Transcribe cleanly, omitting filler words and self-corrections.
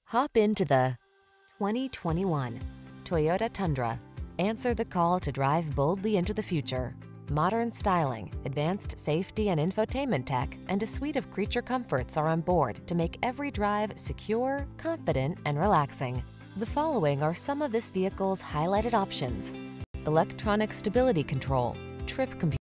Hop into the 2021 Toyota Tundra. Answer the call to drive boldly into the future. Modern styling, advanced safety and infotainment tech, and a suite of creature comforts are on board to make every drive secure, confident, and relaxing. The following are some of this vehicle's highlighted options: electronic stability control, trip computer,